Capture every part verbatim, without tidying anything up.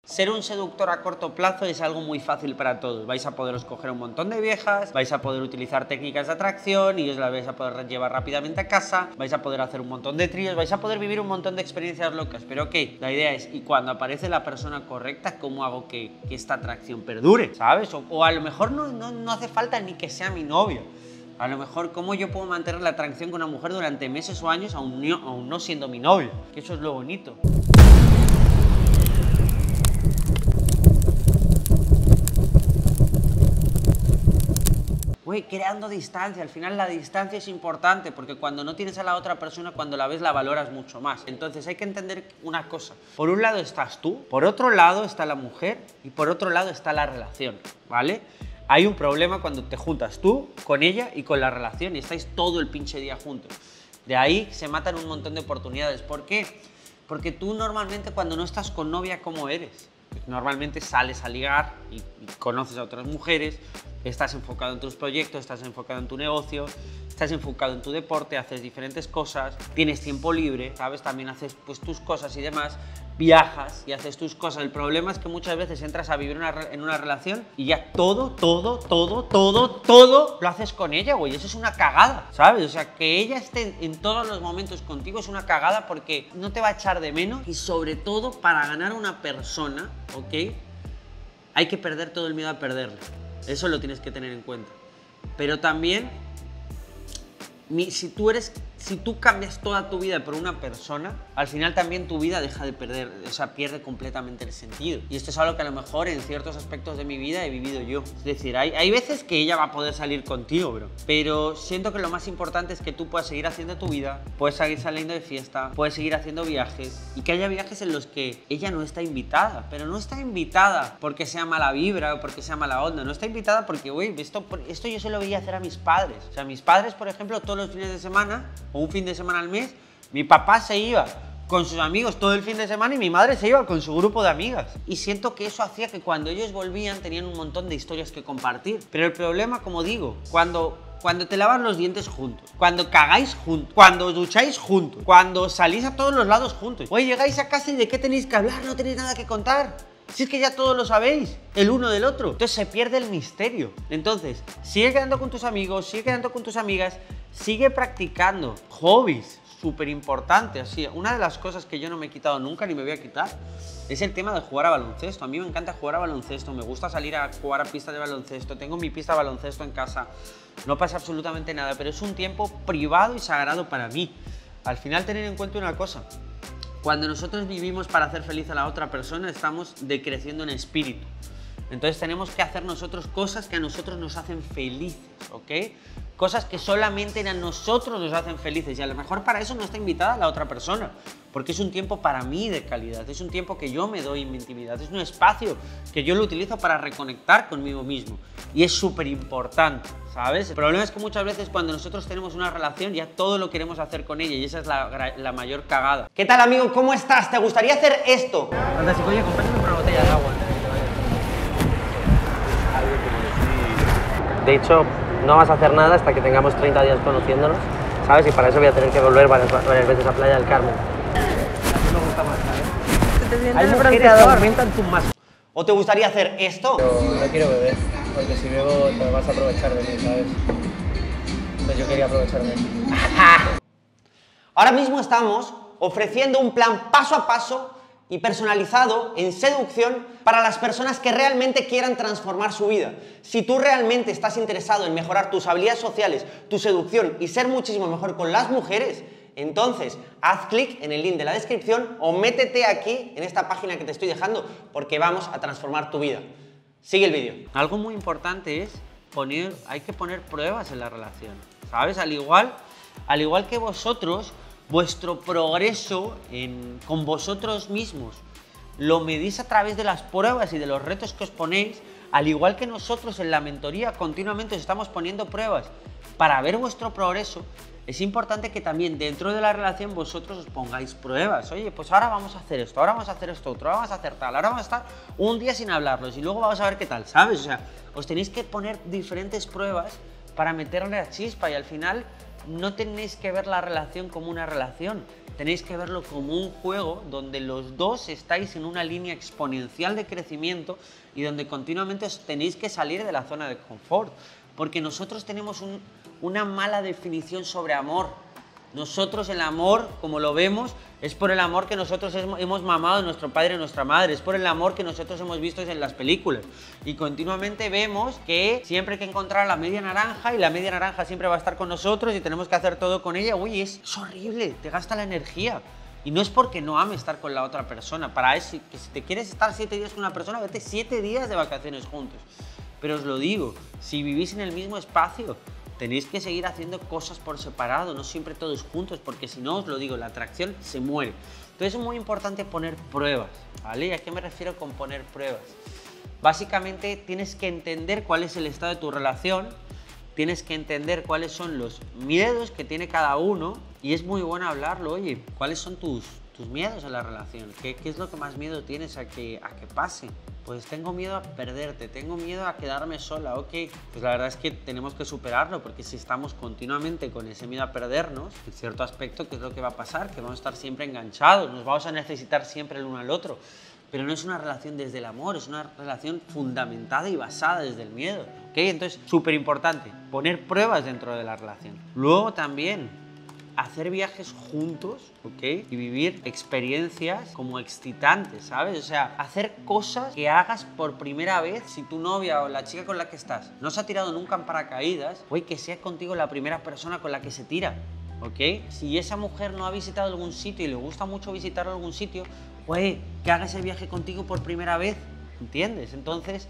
Ser un seductor a corto plazo es algo muy fácil para todos. Vais a poder escoger un montón de viejas, vais a poder utilizar técnicas de atracción y os las vais a poder llevar rápidamente a casa, vais a poder hacer un montón de tríos, vais a poder vivir un montón de experiencias locas. Pero ok, la idea es, y cuando aparece la persona correcta, ¿cómo hago que, que esta atracción perdure? ¿Sabes? O, o a lo mejor no, no, no hace falta ni que sea mi novio. A lo mejor, ¿cómo yo puedo mantener la atracción con una mujer durante meses o años aún no, aún no siendo mi novio? Que eso es lo bonito. Güey, creando distancia. Al final la distancia es importante porque cuando no tienes a la otra persona, cuando la ves la valoras mucho más. Entonces hay que entender una cosa. Por un lado estás tú, por otro lado está la mujer y por otro lado está la relación, ¿vale? Hay un problema cuando te juntas tú con ella y con la relación y estáis todo el pinche día juntos. De ahí se matan un montón de oportunidades. ¿Por qué? Porque tú normalmente cuando no estás con novia, ¿cómo eres? Normalmente sales a ligar y, y conoces a otras mujeres, estás enfocado en tus proyectos, estás enfocado en tu negocio, estás enfocado en tu deporte, haces diferentes cosas, tienes tiempo libre, ¿sabes? También haces pues tus cosas y demás, viajas y haces tus cosas. El problema es que muchas veces entras a vivir una, en una relación y ya todo, todo, todo, todo, todo lo haces con ella, güey. Eso es una cagada, ¿sabes? O sea, que ella esté en todos los momentos contigo es una cagada porque no te va a echar de menos y sobre todo para ganar a una persona, ¿ok? Hay que perder todo el miedo a perderla. Eso lo tienes que tener en cuenta. Pero también, si tú eres, si tú cambias toda tu vida por una persona, al final también tu vida deja de perder, o sea, pierde completamente el sentido. Y esto es algo que a lo mejor en ciertos aspectos de mi vida he vivido yo. Es decir, hay, hay veces que ella va a poder salir contigo, bro. Pero siento que lo más importante es que tú puedas seguir haciendo tu vida, puedes seguir saliendo de fiesta, puedes seguir haciendo viajes y que haya viajes en los que ella no está invitada. Pero no está invitada porque sea mala vibra o porque sea mala onda. No está invitada porque, güey, esto, esto yo se lo veía hacer a mis padres. O sea, mis padres, por ejemplo, todos los fines de semana o un fin de semana al mes, mi papá se iba con sus amigos todo el fin de semana y mi madre se iba con su grupo de amigas. Y siento que eso hacía que cuando ellos volvían tenían un montón de historias que compartir. Pero el problema, como digo, cuando... Cuando te lavas los dientes juntos, cuando cagáis juntos, cuando os ducháis juntos, cuando salís a todos los lados juntos. Oye, llegáis a casa y ¿de qué tenéis que hablar? No tenéis nada que contar. Si es que ya todos lo sabéis, el uno del otro. Entonces se pierde el misterio. Entonces, sigue quedando con tus amigos, sigue quedando con tus amigas, sigue practicando hobbies. Súper importante, así. Una de las cosas que yo no me he quitado nunca ni me voy a quitar es el tema de jugar a baloncesto. A mí me encanta jugar a baloncesto, me gusta salir a jugar a pistas de baloncesto, tengo mi pista de baloncesto en casa, no pasa absolutamente nada, pero es un tiempo privado y sagrado para mí. Al final, tener en cuenta una cosa, cuando nosotros vivimos para hacer feliz a la otra persona, estamos decreciendo en espíritu. Entonces tenemos que hacer nosotros cosas que a nosotros nos hacen felices, ¿ok? Cosas que solamente a nosotros nos hacen felices y a lo mejor para eso no está invitada la otra persona, porque es un tiempo para mí de calidad, es un tiempo que yo me doy en mi intimidad, es un espacio que yo lo utilizo para reconectar conmigo mismo y es súper importante, ¿sabes? El problema es que muchas veces cuando nosotros tenemos una relación ya todo lo queremos hacer con ella y esa es la, la mayor cagada. ¿Qué tal, amigo? ¿Cómo estás? ¿Te gustaría hacer esto? Anda, si oye, compárteme una botella de agua. De hecho, no vas a hacer nada hasta que tengamos treinta días conociéndonos, ¿sabes? Y para eso voy a tener que volver varias, varias veces a Playa del Carmen. Así me gusta más, ¿sabes? Hay mujeres que aumentan tu más. ¿O te gustaría hacer esto? Pero no quiero beber, porque si bebo te vas a aprovechar de mí, ¿sabes? Pues yo quería aprovecharme. Ahora mismo estamos ofreciendo un plan paso a paso y personalizado en seducción para las personas que realmente quieran transformar su vida. Si tú realmente estás interesado en mejorar tus habilidades sociales, tu seducción y ser muchísimo mejor con las mujeres, entonces haz clic en el link de la descripción o métete aquí en esta página que te estoy dejando porque vamos a transformar tu vida. Sigue el vídeo. Algo muy importante es poner, hay que poner pruebas en la relación, ¿sabes? Al igual, al igual que vosotros, vuestro progreso en, con vosotros mismos lo medís a través de las pruebas y de los retos que os ponéis, al igual que nosotros en la mentoría continuamente os estamos poniendo pruebas para ver vuestro progreso. Es importante que también dentro de la relación vosotros os pongáis pruebas. Oye, pues ahora vamos a hacer esto, ahora vamos a hacer esto otro, ahora vamos a hacer tal, ahora vamos a estar un día sin hablarlos y luego vamos a ver qué tal, ¿sabes? O sea, os tenéis que poner diferentes pruebas para meterle la chispa y al final no tenéis que ver la relación como una relación, tenéis que verlo como un juego donde los dos estáis en una línea exponencial de crecimiento y donde continuamente os tenéis que salir de la zona de confort, porque nosotros tenemos un, una mala definición sobre amor. Nosotros el amor, como lo vemos, es por el amor que nosotros hemos mamado de nuestro padre y nuestra madre, es por el amor que nosotros hemos visto en las películas. Y continuamente vemos que siempre hay que encontrar la media naranja y la media naranja siempre va a estar con nosotros y tenemos que hacer todo con ella. Uy, es, es horrible, te gasta la energía. Y no es porque no ames estar con la otra persona, para eso, que si te quieres estar siete días con una persona, vete siete días de vacaciones juntos. Pero os lo digo, si vivís en el mismo espacio, tenéis que seguir haciendo cosas por separado, no siempre todos juntos, porque si no, os lo digo, la atracción se muere. Entonces es muy importante poner pruebas, ¿vale? ¿Y a qué me refiero con poner pruebas? Básicamente tienes que entender cuál es el estado de tu relación, tienes que entender cuáles son los miedos que tiene cada uno, y es muy bueno hablarlo. Oye, ¿cuáles son tus, tus miedos en la relación? ¿Qué, qué es lo que más miedo tienes a que, a que pase? Pues tengo miedo a perderte, tengo miedo a quedarme sola, ok. Pues la verdad es que tenemos que superarlo, porque si estamos continuamente con ese miedo a perdernos, en cierto aspecto, ¿qué es lo que va a pasar? Que vamos a estar siempre enganchados, nos vamos a necesitar siempre el uno al otro. Pero no es una relación desde el amor, es una relación fundamentada y basada desde el miedo, ok. Entonces, súper importante, poner pruebas dentro de la relación. Luego también, hacer viajes juntos, ¿ok? Y vivir experiencias como excitantes, ¿sabes? O sea, hacer cosas que hagas por primera vez. Si tu novia o la chica con la que estás no se ha tirado nunca en paracaídas, oye, que sea contigo la primera persona con la que se tira, ¿ok? Si esa mujer no ha visitado algún sitio y le gusta mucho visitar algún sitio, oye, que haga ese viaje contigo por primera vez, ¿entiendes? Entonces,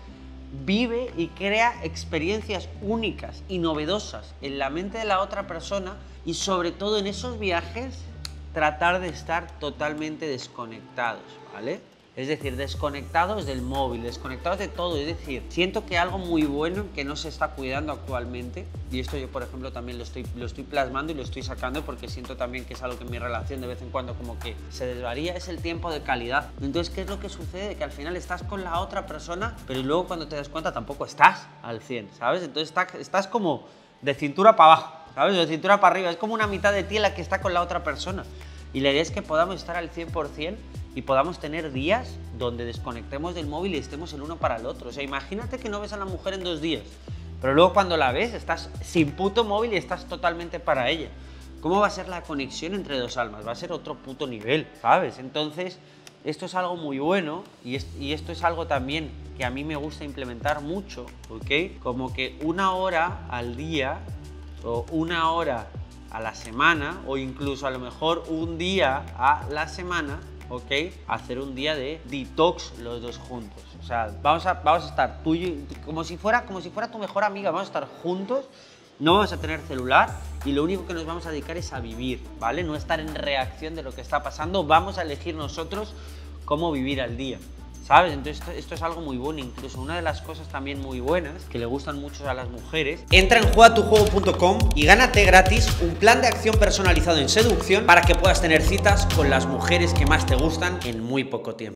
vive y crea experiencias únicas y novedosas en la mente de la otra persona, y sobre todo en esos viajes tratar de estar totalmente desconectados, ¿vale? Es decir, desconectados del móvil, desconectados de todo. Es decir, siento que algo muy bueno que no se está cuidando actualmente, y esto yo por ejemplo también lo estoy, lo estoy plasmando y lo estoy sacando porque siento también que es algo que en mi relación de vez en cuando como que se desvaría, es el tiempo de calidad. Entonces, ¿qué es lo que sucede? Que al final estás con la otra persona, pero luego cuando te das cuenta tampoco estás al cien, ¿sabes? Entonces estás, estás como de cintura para abajo, ¿sabes? De cintura para arriba, es como una mitad de ti la que está con la otra persona. Y la idea es que podamos estar al cien por cien y podamos tener días donde desconectemos del móvil y estemos el uno para el otro. O sea, imagínate que no ves a la mujer en dos días, pero luego cuando la ves estás sin puto móvil y estás totalmente para ella. ¿Cómo va a ser la conexión entre dos almas? Va a ser otro puto nivel, ¿sabes? Entonces, esto es algo muy bueno, y, es, y esto es algo también que a mí me gusta implementar mucho, ¿ok? Como que una hora al día o una hora a la semana, o incluso a lo mejor un día a la semana, ¿ok? Hacer un día de detox los dos juntos. O sea, vamos a, vamos a estar tú y, como si fuera, como si fuera tu mejor amiga, vamos a estar juntos, no vamos a tener celular y lo único que nos vamos a dedicar es a vivir, ¿vale? No estar en reacción de lo que está pasando, vamos a elegir nosotros cómo vivir al día, ¿sabes? Entonces esto, esto es algo muy bueno. Incluso una de las cosas también muy buenas que le gustan mucho a las mujeres, entra en juega tu juego punto com y gánate gratis un plan de acción personalizado en seducción para que puedas tener citas con las mujeres que más te gustan en muy poco tiempo.